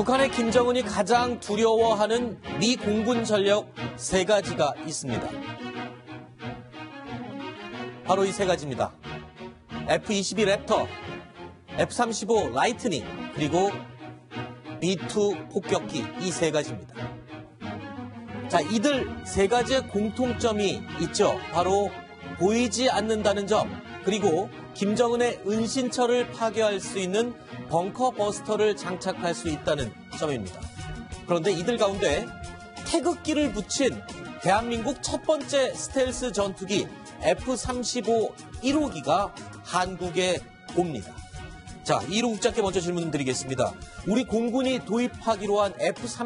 북한의 김정은이 가장 두려워하는 미 공군 전력 세 가지가 있습니다. 바로 이 세 가지입니다. F-22 랩터, F-35 라이트닝, 그리고 B-2 폭격기, 이 세 가지입니다. 자, 이들 세 가지의 공통점이 있죠. 바로 보이지 않는다는 점, 그리고 김정은의 은신처를 파괴할 수 있는 벙커 버스터를 장착할 수 있다는 점입니다. 그런데 이들 가운데 태극기를 붙인 대한민국 첫 번째 스텔스 전투기 F-35 1호기가 한국에 옵니다. 자, 1호 국장께 먼저 질문 드리겠습니다. 우리 공군이 도입하기로 한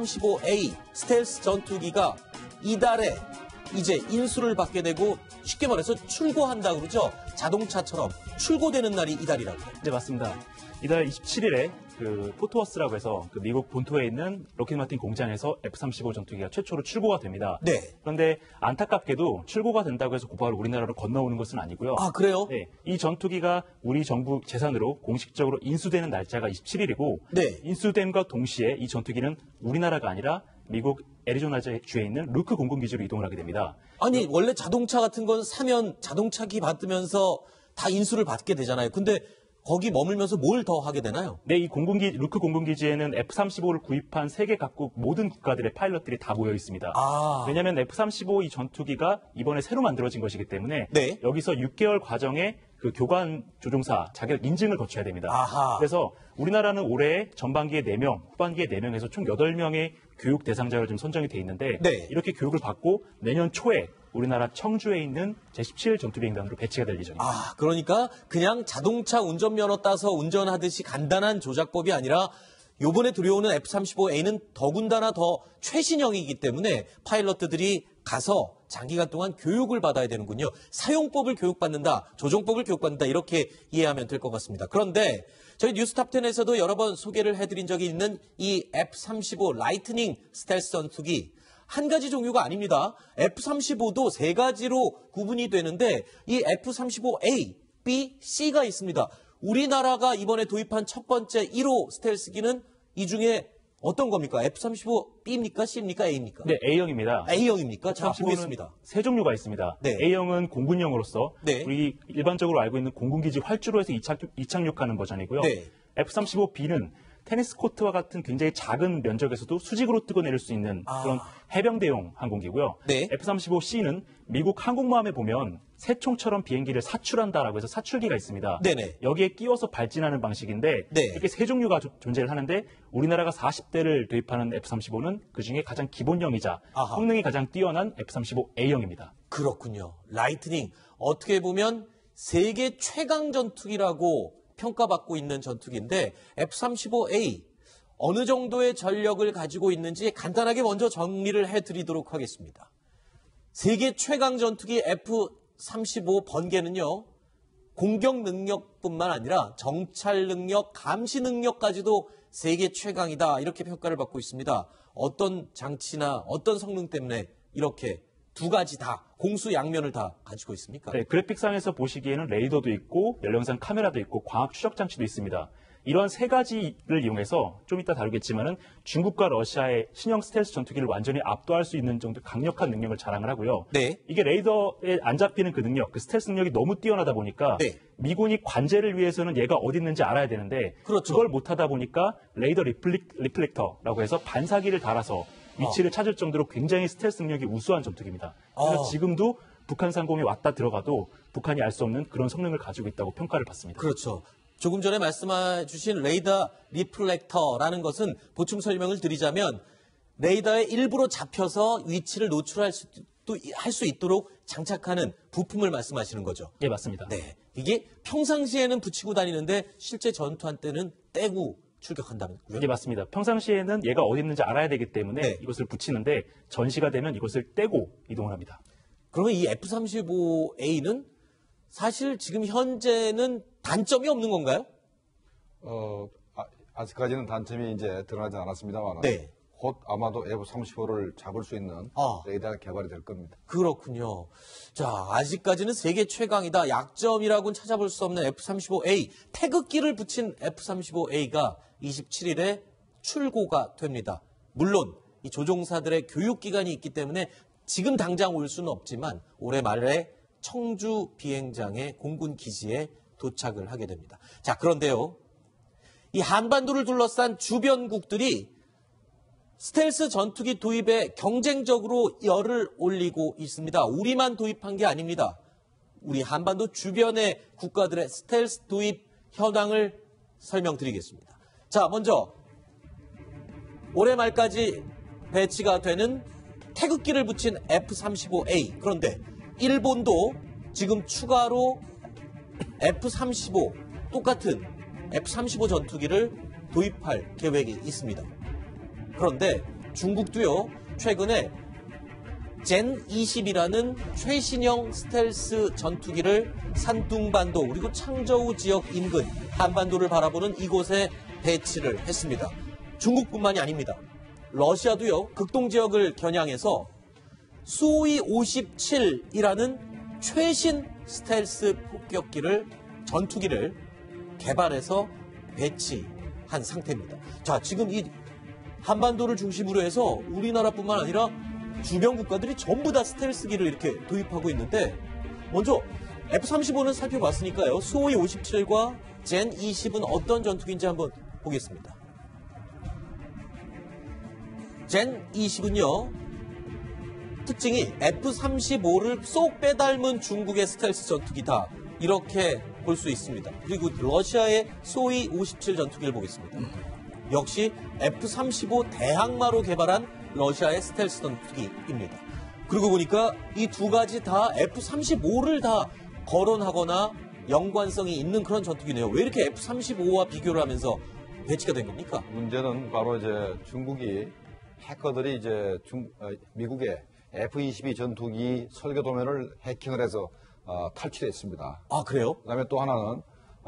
F-35A 스텔스 전투기가 이달에 이제 인수를 받게 되고 쉽게 말해서 출고한다 그러죠. 자동차처럼 출고되는 날이 이달이라고요. 네, 맞습니다. 이달 27일에 포트워스라고 해서 미국 본토에 있는 록히드 마틴 공장에서 F-35 전투기가 최초로 출고가 됩니다. 네. 그런데 안타깝게도 출고가 된다고 해서 곧바로 우리나라로 건너오는 것은 아니고요. 아, 그래요? 네. 이 전투기가 우리 정부 재산으로 공식적으로 인수되는 날짜가 27일이고 네. 인수됨과 동시에 이 전투기는 우리나라가 아니라 미국 애리조나주에 있는 루크 공군기지로 이동을 하게 됩니다. 아니, 원래 자동차 같은 건 사면 자동차기 받으면서 다 인수를 받게 되잖아요. 근데 거기 머물면서 뭘 더 하게 되나요? 네, 이 루크 공군기지에는 F-35를 구입한 세계 각국 모든 국가들의 파일럿들이 다 모여 있습니다. 왜냐하면 F-35 이 전투기가 이번에 새로 만들어진 것이기 때문에 네. 여기서 6개월 과정에 교관 조종사 자격 인증을 거쳐야 됩니다. 아하. 그래서 우리나라는 올해 전반기에 4명, 후반기에 4명에서 총 8명의 교육 대상자로 좀 선정이 돼 있는데 네. 이렇게 교육을 받고 내년 초에 우리나라 청주에 있는 제17 전투비행단으로 배치가 될 예정입니다. 아, 그러니까 그냥 자동차 운전면허 따서 운전하듯이 간단한 조작법이 아니라 요번에 들여오는 F-35A는 더군다나 더 최신형이기 때문에 파일럿들이 가서 장기간 동안 교육을 받아야 되는군요. 사용법을 교육받는다, 조종법을 교육받는다, 이렇게 이해하면 될 것 같습니다. 그런데 저희 뉴스탑10에서도 여러 번 소개를 해드린 적이 있는 이 F-35 라이트닝 스텔스 전투기, 한 가지 종류가 아닙니다. F-35도 세 가지로 구분이 되는데 이 F-35A, B, C가 있습니다. 우리나라가 이번에 도입한 첫 번째 1호 스텔스기는 이 중에 어떤 겁니까? F-35 B입니까? C입니까? A입니까? 네, A형입니다. A형입니까? 자, F-35는 보겠습니다. 세 종류가 있습니다. 네. A형은 공군용으로서 네. 우리 일반적으로 알고 있는 공군기지 활주로에서 이착륙하는 버전이고요. 네. F-35B는 테니스 코트와 같은 굉장히 작은 면적에서도 수직으로 뜨고 내릴 수 있는 그런 해병대용 항공기고요. 네. F-35C는 미국 항공모함에 보면 새총처럼 비행기를 사출한다라고 해서 사출기가 있습니다. 네네. 여기에 끼워서 발진하는 방식인데 네. 이렇게 세 종류가 존재를 하는데 우리나라가 40대를 도입하는 F-35는 그중에 가장 기본형이자 아하. 성능이 가장 뛰어난 F-35A형입니다. 그렇군요. 라이트닝. 어떻게 보면 세계 최강 전투기라고 평가받고 있는 전투기인데 F-35A 어느 정도의 전력을 가지고 있는지 간단하게 먼저 정리를 해드리도록 하겠습니다. 세계 최강 전투기 F-35 번개는요. 공격 능력뿐만 아니라 정찰 능력, 감시 능력까지도 세계 최강이다 이렇게 평가를 받고 있습니다. 어떤 장치나 어떤 성능 때문에 이렇게 두 가지 다 공수양면을 다 가지고 있습니까? 네, 그래픽상에서 보시기에는 레이더도 있고 연령상 카메라도 있고 광학 추적 장치도 있습니다. 이런 세 가지를 이용해서 좀 이따 다루겠지만은 중국과 러시아의 신형 스텔스 전투기를 완전히 압도할 수 있는 정도 강력한 능력을 자랑을 하고요. 네. 이게 레이더에 안 잡히는 그 능력, 그 스텔스 능력이 너무 뛰어나다 보니까 네. 미군이 관제를 위해서는 얘가 어디 있는지 알아야 되는데 그렇죠. 그걸 못하다 보니까 레이더 리플렉터라고 해서 반사기를 달아서 위치를 찾을 정도로 굉장히 스텔스 능력이 우수한 전투기입니다. 그래서 지금도 북한 상공에 왔다 들어가도 북한이 알 수 없는 그런 성능을 가지고 있다고 평가를 받습니다. 그렇죠. 조금 전에 말씀해 주신 레이더 리플렉터라는 것은 보충 설명을 드리자면 레이더에 일부러 잡혀서 위치를 노출할 수 있도록 장착하는 부품을 말씀하시는 거죠. 예, 맞습니다. 네. 이게 평상시에는 붙이고 다니는데 실제 전투한 때는 떼고 출격한다고요? 예, 맞습니다. 평상시에는 얘가 어디 있는지 알아야 되기 때문에 네. 이것을 붙이는데 전시가 되면 이것을 떼고 이동을 합니다. 그러면 이 F-35A는 사실 지금 현재는 단점이 없는 건가요? 아직까지는 단점이 이제 드러나지 않았습니다만 네. 곧 아마도 F-35를 잡을 수 있는 레이더가 개발이 될 겁니다. 그렇군요. 자, 아직까지는 세계 최강이다. 약점이라고는 찾아볼 수 없는 F-35A. 태극기를 붙인 F-35A가 27일에 출고가 됩니다. 물론 이 조종사들의 교육기간이 있기 때문에 지금 당장 올 수는 없지만 올해 말에 청주 비행장의 공군 기지에 도착을 하게 됩니다. 자, 그런데요. 이 한반도를 둘러싼 주변국들이 스텔스 전투기 도입에 경쟁적으로 열을 올리고 있습니다. 우리만 도입한 게 아닙니다. 우리 한반도 주변의 국가들의 스텔스 도입 현황을 설명드리겠습니다. 자, 먼저 올해 말까지 배치가 되는 태극기를 붙인 F-35A. 그런데 일본도 지금 추가로 F-35 똑같은 F-35 전투기를 도입할 계획이 있습니다. 그런데 중국도요, 최근에 젠20이라는 최신형 스텔스 전투기를 산둥반도 그리고 창저우 지역 인근 한반도를 바라보는 이곳에 배치를 했습니다. 중국뿐만이 아닙니다. 러시아도요, 극동 지역을 겨냥해서 수호이 57이라는 최신 스텔스 폭격기를 전투기를 개발해서 배치한 상태입니다. 자, 지금 이 한반도를 중심으로 해서 우리나라뿐만 아니라 주변 국가들이 전부 다 스텔스기를 이렇게 도입하고 있는데 먼저 F-35는 살펴봤으니까요. 수호이 57과 젠20은 어떤 전투기인지 한번 보겠습니다. 젠20은요. 특징이 F-35를 쏙 빼닮은 중국의 스텔스 전투기다. 이렇게 볼 수 있습니다. 그리고 러시아의 수호이 57 전투기를 보겠습니다. 역시 F-35 대항마로 개발한 러시아의 스텔스 전투기입니다. 그리고 보니까 이 두 가지 다 F-35를 다 거론하거나 연관성이 있는 그런 전투기네요. 왜 이렇게 F-35와 비교를 하면서 배치가 된 겁니까? 문제는 바로 이제 중국이 해커들이 이제 미국의 F-22 전투기 설계 도면을 해킹을 해서 탈취했습니다. 아, 그래요? 그다음에 또 하나는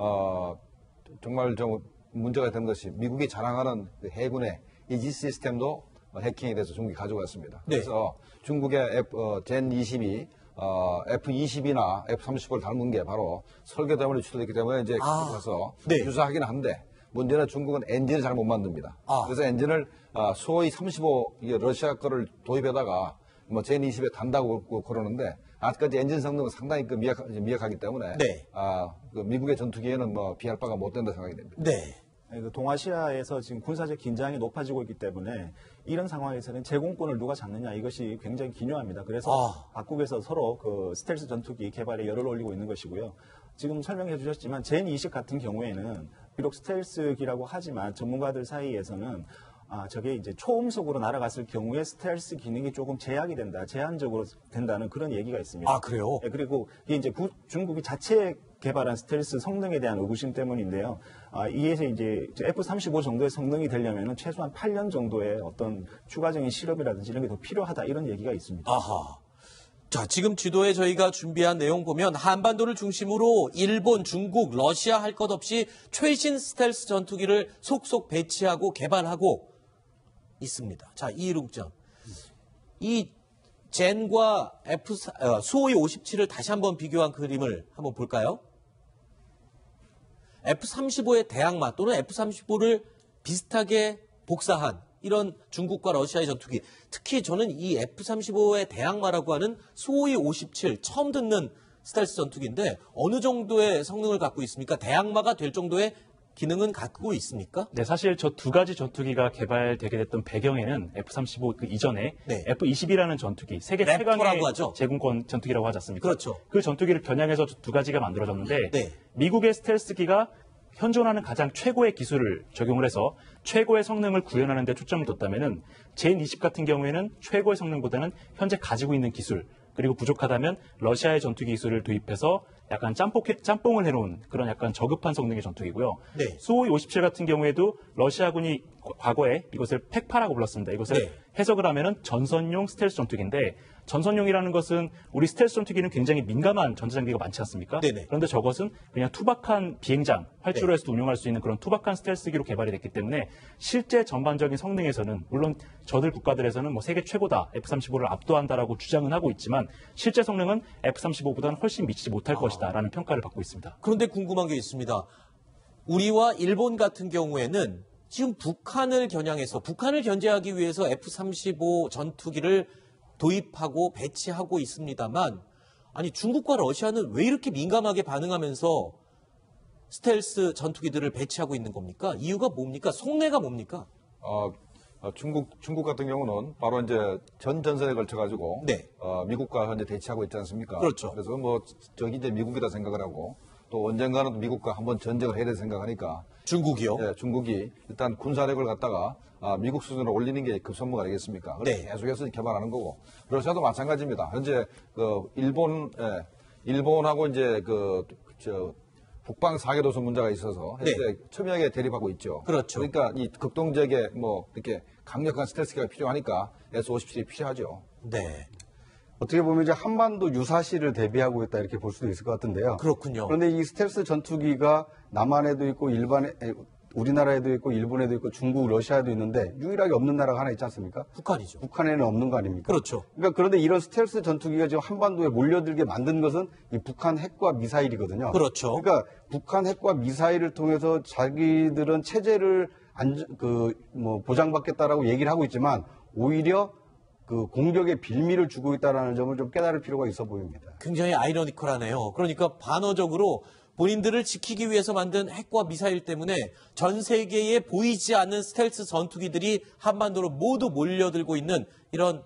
정말 좀 문제가 된 것이 미국이 자랑하는 그 해군의 이지 시스템도 해킹이 돼서 중국이 가져갔습니다. 네. 그래서 중국의 젠20이 F-20이나 F-35를 닮은 게 바로 설계 때문에 추출됐기 때문에 이제 가서 네. 유사하긴 한데 문제는 중국은 엔진을 잘 못 만듭니다. 그래서 엔진을 수호이 35 이게 러시아 거를 도입에다가 뭐 젠20에 단다고 그러는데 아직까지 엔진 성능은 상당히 미약하기 때문에 네. 그 미국의 전투기에는 뭐 비할 바가 못 된다 생각이 됩니다. 네. 그 동아시아에서 지금 군사적 긴장이 높아지고 있기 때문에 이런 상황에서는 제공권을 누가 잡느냐 이것이 굉장히 기묘합니다. 그래서 각국에서 서로 그 스텔스 전투기 개발에 열을 올리고 있는 것이고요. 지금 설명해 주셨지만 젠20 같은 경우에는 비록 스텔스기라고 하지만 전문가들 사이에서는 저게 이제 초음속으로 날아갔을 경우에 스텔스 기능이 조금 제한적으로 된다는 그런 얘기가 있습니다. 아, 그래요? 네, 그리고 이게 이제 중국이 자체 개발한 스텔스 성능에 대한 의구심 때문인데요. 이에서 이제 F-35 정도의 성능이 되려면 최소한 8년 정도의 어떤 추가적인 실험이라든지 이런 게 더 필요하다 이런 얘기가 있습니다. 아하. 자, 지금 지도에 저희가 준비한 내용 보면 한반도를 중심으로 일본, 중국, 러시아 할 것 없이 최신 스텔스 전투기를 속속 배치하고 개발하고 있습니다. 자, 이일국장. 이 젠과 수호이 57을 다시 한번 비교한 그림을 한번 볼까요? F-35의 대항마 또는 F-35를 비슷하게 복사한 이런 중국과 러시아의 전투기. 특히 저는 이 F-35의 대항마라고 하는 수호이 57 처음 듣는 스텔스 전투기인데 어느 정도의 성능을 갖고 있습니까? 대항마가 될 정도의 기능은 갖고 있습니까? 네, 사실 저 두 가지 전투기가 개발되게 됐던 배경에는 F-35 그 이전에 네. F-22라는 전투기, 세계 최강의 제공권 전투기라고 하지 않습니까? 그렇죠. 그 전투기를 겨냥해서 두 가지가 만들어졌는데 네. 미국의 스텔스기가 현존하는 가장 최고의 기술을 적용을 해서 최고의 성능을 구현하는 데 초점을 뒀다면은 젠20 같은 경우에는 최고의 성능보다는 현재 가지고 있는 기술 그리고 부족하다면 러시아의 전투기 기술을 도입해서 약간 짬뽕을 해놓은 그런 약간 저급한 성능의 전투기고요. 네. 수호이 57 같은 경우에도 러시아군이 과거에 이것을 팩파라고 불렀습니다. 이것을 네. 해석을 하면은 전선용 스텔스 전투기인데 전선용이라는 것은 우리 스텔스 전투기는 굉장히 민감한 전자장비가 많지 않습니까? 네네. 그런데 저것은 그냥 투박한 비행장, 활주로 네. 해서 운용할 수 있는 그런 투박한 스텔스기로 개발이 됐기 때문에 실제 전반적인 성능에서는 물론 저들 국가들에서는 뭐 세계 최고다, F-35를 압도한다라고 주장은 하고 있지만 실제 성능은 F-35보다는 훨씬 미치지 못할 것이다라는 평가를 받고 있습니다. 그런데 궁금한 게 있습니다. 우리와 일본 같은 경우에는 지금 북한을 겨냥해서 북한을 견제하기 위해서 F-35 전투기를 도입하고 배치하고 있습니다만 아니 중국과 러시아는 왜 이렇게 민감하게 반응하면서 스텔스 전투기들을 배치하고 있는 겁니까? 이유가 뭡니까? 속내가 뭡니까? 중국 같은 경우는 바로 이제 전 전선에 걸쳐가지고 네. 미국과 현재 대치하고 있지 않습니까? 그렇죠. 그래서 뭐 저기 이제 미국이다 생각을 하고 또 언젠가는 미국과 한번 전쟁을 해야 될 생각하니까 중국이요? 예, 중국이 일단 군사력을 갖다가 미국 수준으로 올리는 게 급선무가 아니겠습니까? 그래서 네. 계속해서 개발하는 거고 러시아도 마찬가지입니다. 현재 그 일본하고 이제 북방 사계도선 문제가 있어서 현재 네. 첨예하게 대립하고 있죠. 그렇죠. 그러니까 이 극동적의 뭐 이렇게 강력한 스텔스기가 필요하니까 S-57이 필요하죠. 네. 어떻게 보면 이제 한반도 유사시를 대비하고 있다 이렇게 볼 수도 있을 것 같은데요. 그렇군요. 그런데 이 스텔스 전투기가 남한에도 있고 우리나라에도 있고 일본에도 있고 중국, 러시아에도 있는데 유일하게 없는 나라가 하나 있지 않습니까? 북한이죠. 북한에는 없는 거 아닙니까? 그렇죠. 그러니까 그런데 이런 스텔스 전투기가 지금 한반도에 몰려들게 만든 것은 이 북한 핵과 미사일이거든요. 그렇죠. 그러니까 북한 핵과 미사일을 통해서 자기들은 체제를 보장받겠다라고 얘기를 하고 있지만 오히려 그 공격의 빌미를 주고 있다는 점을 좀 깨달을 필요가 있어 보입니다. 굉장히 아이러니컬하네요. 그러니까 반어적으로 본인들을 지키기 위해서 만든 핵과 미사일 때문에 전 세계에 보이지 않는 스텔스 전투기들이 한반도로 모두 몰려들고 있는 이런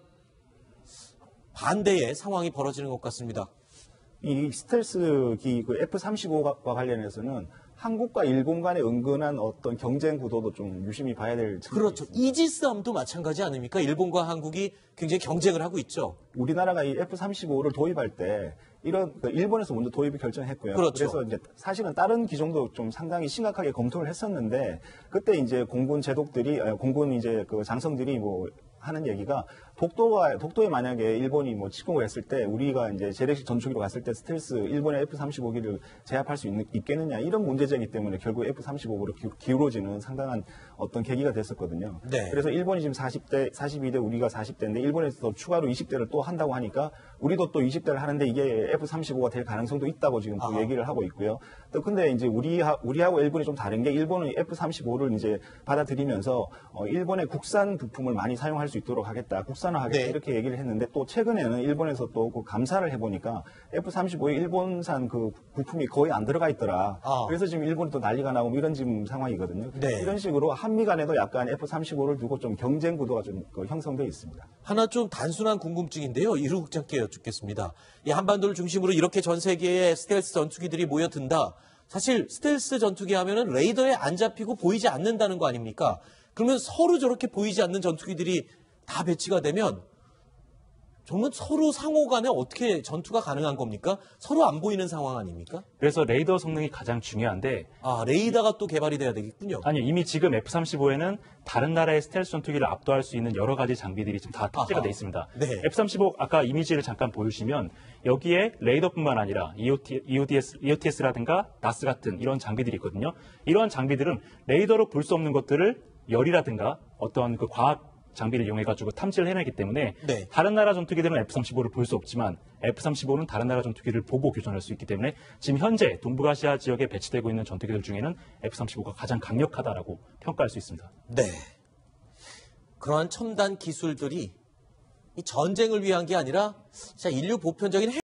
반대의 상황이 벌어지는 것 같습니다. 이 스텔스기 그 F-35과 관련해서는 한국과 일본 간의 은근한 어떤 경쟁 구도도 좀 유심히 봐야 될 측면이 그렇죠. 있습니다. 이지스함도 마찬가지 아닙니까? 일본과 한국이 굉장히 경쟁을 하고 있죠. 우리나라가 이 F-35를 도입할 때 일본에서 먼저 도입을 결정했고요. 그렇죠. 그래서 이제 사실은 다른 기종도 좀 상당히 심각하게 검토를 했었는데 그때 이제 공군 제독들이 공군 이제 그 장성들이 뭐 하는 얘기가 독도에 만약에 일본이 뭐 침공을 했을 때 우리가 이제 재래식 전투기로 갔을 때 스텔스 일본의 F-35기를 제압할 수 있겠느냐 이런 문제제기 때문에 결국 F-35로 기울어지는 상당한 어떤 계기가 됐었거든요. 네. 그래서 일본이 지금 40대, 42대 우리가 40대인데 일본에서 추가로 20대를 또 한다고 하니까 우리도 또 20대를 하는데 이게 F-35가 될 가능성도 있다고 지금 또 얘기를 하고 있고요. 또 근데 이제 우리하고 일본이 좀 다른 게 일본은 F-35를 이제 받아들이면서 일본의 국산 부품을 많이 사용할 수 있도록 하겠다. 국산화하겠다. 네. 이렇게 얘기를 했는데 또 최근에는 일본에서 또 그 감사를 해보니까 F-35에 일본산 그 부품이 거의 안 들어가 있더라. 그래서 지금 일본이 또 난리가 나고 이런 지금 상황이거든요. 네. 이런 식으로 한미 간에도 약간 F-35를 두고 좀 경쟁 구도가 좀 형성되어 있습니다. 하나 좀 단순한 궁금증인데요. 이루 국장께 여쭙겠습니다. 이 한반도를 중심으로 이렇게 전 세계의 스텔스 전투기들이 모여든다. 사실 스텔스 전투기 하면은 레이더에 안 잡히고 보이지 않는다는 거 아닙니까? 그러면 서로 저렇게 보이지 않는 전투기들이 다 배치가 되면 정말 서로 상호 간에 어떻게 전투가 가능한 겁니까? 서로 안 보이는 상황 아닙니까? 그래서 레이더 성능이 가장 중요한데 레이더가 또 개발이 돼야 되겠군요. 아니요, 이미 지금 F-35에는 다른 나라의 스텔스 전투기를 압도할 수 있는 여러 가지 장비들이 지금 다 탑재가 돼 있습니다. 네. F-35 아까 이미지를 잠깐 보여주시면 여기에 레이더뿐만 아니라 EOTS라든가 DAS 같은 이런 장비들이 있거든요. 이러한 장비들은 레이더로 볼 수 없는 것들을 열이라든가 어떤 그 과학 장비를 이용해가지고 탐지를 해내기 때문에 네. 다른 나라 전투기들은 F-35를 볼 수 없지만 F-35는 다른 나라 전투기를 보고 교전할 수 있기 때문에 지금 현재 동북아시아 지역에 배치되고 있는 전투기들 중에는 F-35가 가장 강력하다라고 평가할 수 있습니다. 네. 그러한 첨단 기술들이 이 전쟁을 위한 게 아니라 진짜 인류 보편적인